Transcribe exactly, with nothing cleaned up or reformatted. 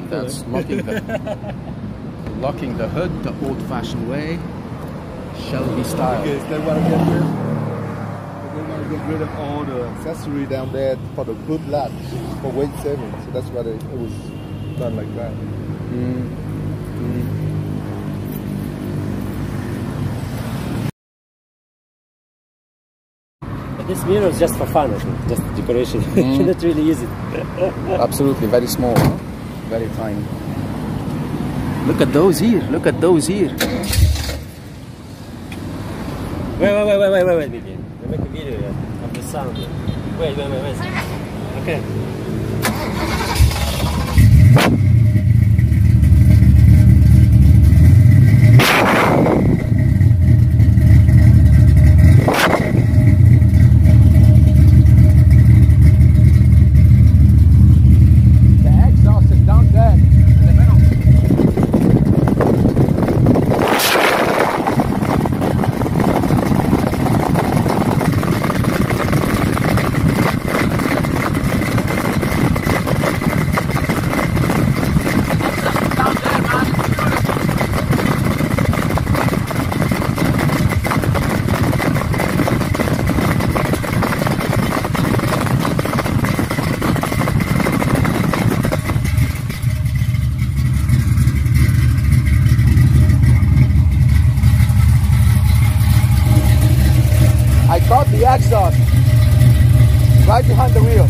That's locking the locking the hood the old-fashioned way, Shelby style. Because they want to get rid, they want to get rid of all the accessory down there for the good latch for weight saving. So that's why they, it was done like that. Mm. Mm. This mirror is just for fun, I think, just decoration. You Mm. cannot really use it. Absolutely, very small, huh? Very tiny. Look at those here, look at those here. Wait, wait, wait, wait, wait, wait, wait, Vivian. We make a video yet of the sound. Wait, wait, wait, wait. Okay. I caught the exhaust right behind the wheel.